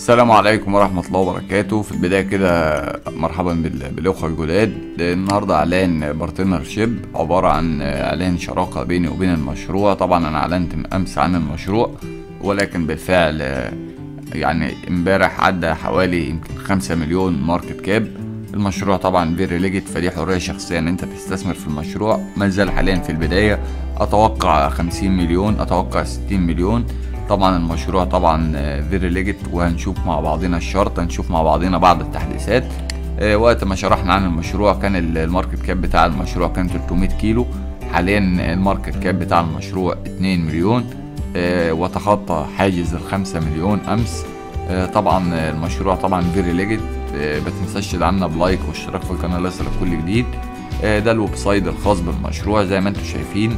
السلام عليكم ورحمة الله وبركاته. في البداية كده مرحبا بالأخوة الجداد. النهاردة إعلان بارتنرشيب، عبارة عن إعلان شراكة بيني وبين المشروع. طبعا أنا أعلنت أمس عن المشروع، ولكن بالفعل يعني امبارح عدى حوالي يمكن 5 مليون ماركت كاب. المشروع طبعا فيري ليجيت، فدي حرية شخصية ان انت تستثمر في المشروع. ما زال حاليا في البداية، اتوقع 50 مليون، اتوقع 60 مليون. طبعا المشروع طبعا فيري ليجيت، وهنشوف مع بعضنا الشرط، هنشوف مع بعضنا بعض التحديثات. وقت ما شرحنا عن المشروع كان الماركت كاب بتاع المشروع كان 300 كيلو. حاليا الماركت كاب بتاع المشروع 2 مليون، وتخطى حاجز ال5 مليون امس. طبعا المشروع طبعا فيري ليجيت. ما تنساش تدعمنا بلايك واشتراك في القناه ليصلك كل جديد. ده الويب سايت الخاص بالمشروع زي ما انتم شايفين.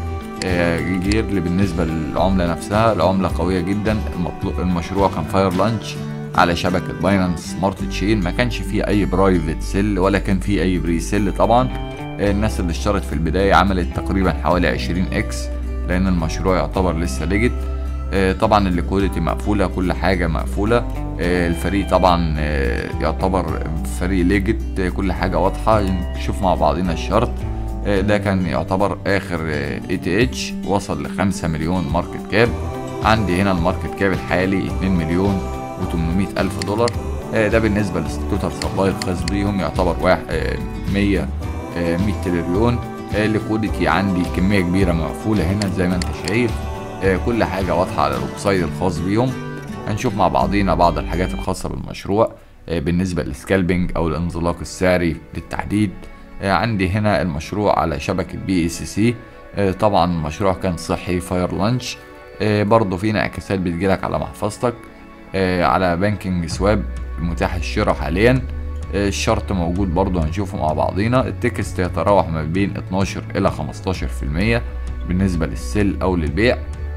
جيرلي بالنسبه للعمله نفسها، العمله قويه جدا. المشروع كان فاير لانش على شبكه باينانس سمارت تشين، ما كانش فيه اي برايفت سيل ولا كان فيه اي بري سيل. طبعا الناس اللي اشترت في البدايه عملت تقريبا حوالي 20 اكس، لان المشروع يعتبر لسه ليجيت. طبعا الليكويديتي مقفوله، كل حاجه مقفوله. الفريق طبعا يعتبر فريق ليجيت، كل حاجه واضحه. نشوف مع بعضنا الشرط. ده كان يعتبر اخر ETH، وصل ل5 مليون ماركت كاب. عندي هنا الماركت كاب الحالي 2 مليون و800 الف دولار. ده بالنسبه للتوتال سبلاي الخاص بيهم، يعتبر 100 تريليون. الليكويديتي عندي كميه كبيره مقفوله هنا زي ما انت شايف. كل حاجة واضحة على الويب سايت الخاص بيهم. هنشوف مع بعضينا بعض الحاجات الخاصة بالمشروع بالنسبة للسكالبنج أو الانزلاق السعري للتحديد. عندي هنا المشروع على شبكة BSC. طبعا المشروع كان صحي فاير لانش. برضه في انعكاسات بتجيلك على محفظتك. على بانكينج سواب متاح الشراء حاليا. الشرط موجود برضه، هنشوفه مع بعضينا. التكست يتراوح ما بين 12 إلى 15% بالنسبة للسيل أو للبيع.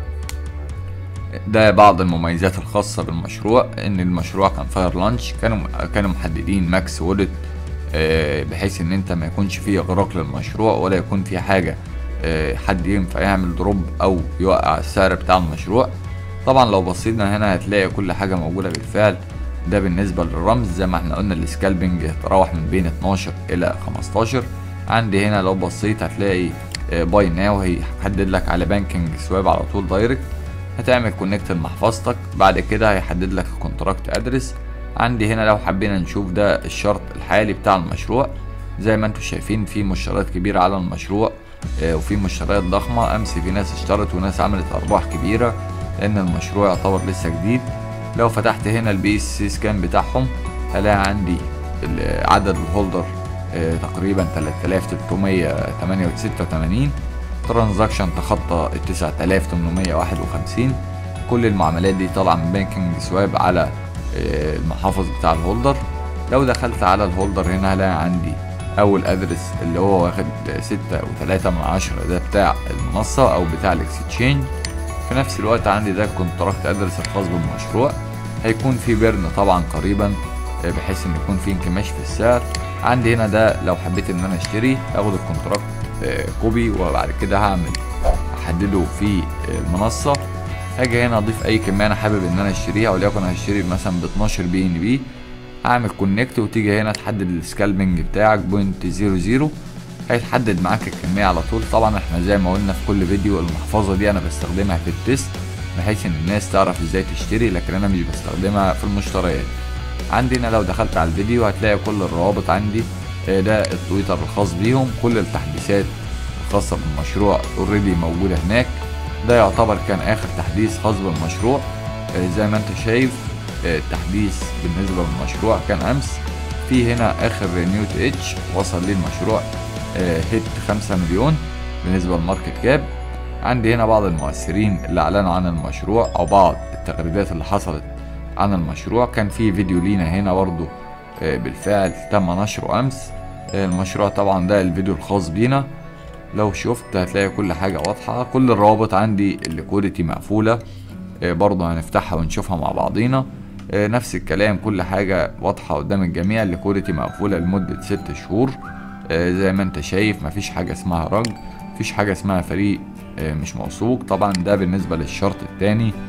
ده بعض المميزات الخاصة بالمشروع. ان المشروع كان فاير لانش، كانوا محددين ماكس وولت، بحيث ان انت ما يكونش فيه اغراق للمشروع ولا يكون فيه حاجة حد ينفع يعمل دروب او يوقع السعر بتاع المشروع. طبعا لو بصينا هنا هتلاقي كل حاجة موجودة بالفعل. ده بالنسبة للرمز زي ما احنا قلنا، السكالبنج يتراوح من بين 12 الى 15. عندي هنا لو بصيت هتلاقي باي ناو، هيحدد لك على بانكينج سواب على طول دايركت. هتعمل كونكت لمحفظتك، بعد كده هيحدد لك الكونتراكت ادرس. عندي هنا لو حبينا نشوف ده الشرط الحالي بتاع المشروع. زي ما انتم شايفين في مشتريات كبيرة على المشروع، وفي مشتريات ضخمة. امس في ناس اشترت وناس عملت ارباح كبيرة لان المشروع يعتبر لسه جديد. لو فتحت هنا الBSC سكان بتاعهم هلاقي عندي عدد الهولدر تقريبا 3386. ترانزاكشن تخطى 9851. كل المعاملات دي طالعه من بانكينج سواب على المحافظ بتاع الهولدر. لو دخلت على الهولدر هنا هلاقي عندي اول ادرس اللي هو واخد 6.3 ده بتاع المنصه او بتاع الاكستشينج. في نفس الوقت عندي ده الكونتراكت ادرس الخاص بالمشروع. هيكون في بيرن طبعا قريبا، بحيث ان يكون في انكماش في السعر. عندي هنا ده لو حبيت ان انا اشتري اخد الكونتراكت كوبي، وبعد كده احدده في المنصه. هاجي هنا اضيف اي كميه انا حابب ان انا اشتريها، وليكن هشتري مثلا ب 12 BNB. هعمل كونكت وتيجي هنا تحدد السكالبنج بتاعك 0.00. هيتحدد معاك الكميه على طول. طبعا احنا زي ما قلنا في كل فيديو، المحفظه دي انا بستخدمها في التست بحيث ان الناس تعرف ازاي تشتري، لكن انا مش بستخدمها في المشتريات. عندنا لو دخلت على الفيديو هتلاقي كل الروابط عندي. ده التويتر الخاص بيهم، كل التحديثات الخاصة بالمشروع اوريدي موجودة هناك. ده يعتبر كان اخر تحديث خاص بالمشروع. زي ما انت شايف التحديث بالنسبة للمشروع كان امس. في هنا اخر نيو TH وصل لي المشروع هيت 5 مليون بالنسبة للماركت كاب. عندي هنا بعض المؤثرين اللي اعلنوا عن المشروع او بعض التغريدات اللي حصلت عن المشروع. كان في فيديو لينا هنا برضو بالفعل تم نشره امس. المشروع طبعا ده الفيديو الخاص بينا. لو شفت هتلاقي كل حاجة واضحة. كل الروابط عندي الليكويديتي مقفولة، برضه هنفتحها ونشوفها مع بعضينا. نفس الكلام، كل حاجة واضحة قدام الجميع. الليكويديتي مقفولة لمدة 6 شهور. زي ما انت شايف مفيش حاجة اسمها رج، مفيش حاجة اسمها فريق مش موثوق. طبعا ده بالنسبة للشرط التاني.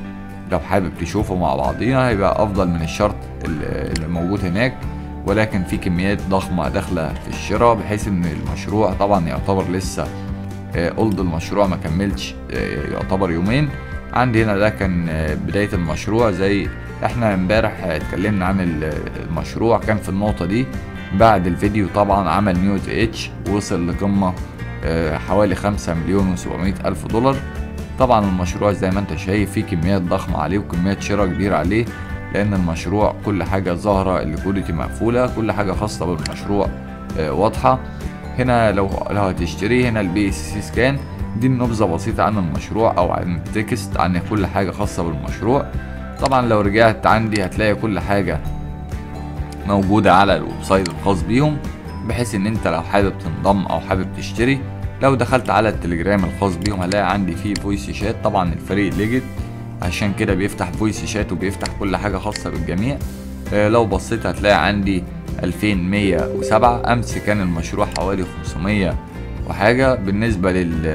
لو حابب تشوفه مع بعضينا هيبقى افضل من الشرط اللي موجود هناك، ولكن في كميات ضخمة داخلة في الشراء، بحيث ان المشروع طبعا يعتبر لسه قلد المشروع ما كملش يعتبر يومين. عندي هنا ده كان بداية المشروع. زي احنا امبارح اتكلمنا عن المشروع، كان في النقطة دي بعد الفيديو طبعا عمل نيوز اتش، وصل لقمة حوالي 5,700,000 دولار. طبعا المشروع زي ما انت شايف فيه كميات ضخمة عليه وكميات شراء كبيرة عليه، لان المشروع كل حاجة ظاهرة، الليكوديتي مقفولة، كل حاجة خاصة بالمشروع واضحة. هنا لو هتشتري، هنا البي اس سي سكان، دي نبذة بسيطة عن المشروع او عن التكست عن كل حاجة خاصة بالمشروع. طبعا لو رجعت عندي هتلاقي كل حاجة موجودة على الويب سايت الخاص بيهم، بحيث ان انت لو حابب تنضم او حابب تشتري. لو دخلت على التليجرام الخاص بيهم هلاقي عندي فيه فويس شات، طبعا الفريق ليجيت عشان كده بيفتح فويس شات وبيفتح كل حاجة خاصة بالجميع. لو بصيت هتلاقي عندي 2107. امس كان المشروع حوالي 500 وحاجة. بالنسبة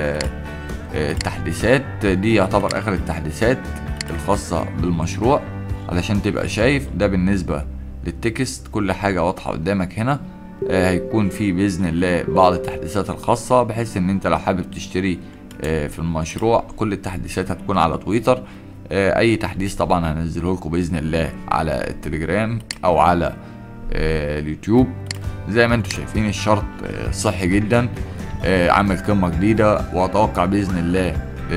للتحديثات دي يعتبر اخر التحديثات الخاصة بالمشروع علشان تبقى شايف. ده بالنسبة للتكست، كل حاجة واضحة قدامك هنا. هيكون في بإذن الله بعض التحديثات الخاصة، بحيث ان انت لو حابب تشتري في المشروع كل التحديثات هتكون على تويتر. اي تحديث طبعا هنزله لكم بإذن الله على التليجرام او على اليوتيوب. زي ما انتم شايفين الشرط صحي جدا، عامل قمة جديدة، واتوقع بإذن الله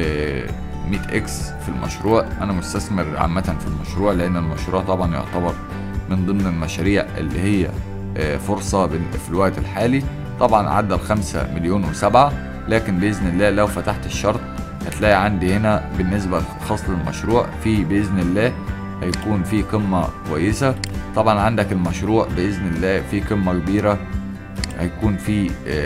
100x في المشروع. انا مستثمر عامة في المشروع، لان المشروع طبعا يعتبر من ضمن المشاريع اللي هي فرصة في الوقت الحالي. طبعا عدى 5,000,007، لكن بإذن الله لو فتحت الشرط هتلاقي عندي هنا بالنسبة خاص للمشروع في بإذن الله هيكون في قمة كويسة. طبعا عندك المشروع بإذن الله في قمة كبيرة، هيكون في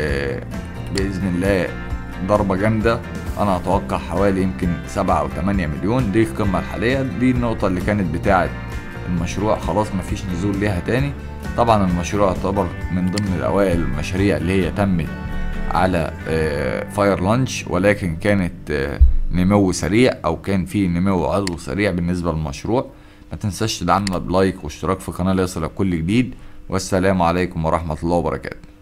بإذن الله ضربة جامدة. أنا أتوقع حوالي يمكن 7 أو 8 مليون. دي القمة الحالية، دي النقطة اللي كانت بتاعت المشروع، خلاص مفيش نزول ليها تاني. طبعا المشروع يعتبر من ضمن الأوائل المشاريع اللي هي تمت على فاير لانش، ولكن كانت نمو سريع، أو كان في نمو عضو سريع بالنسبة للمشروع. ما تنساش تدعمنا بلايك واشتراك في القناة ليصلك كل جديد. والسلام عليكم ورحمة الله وبركاته.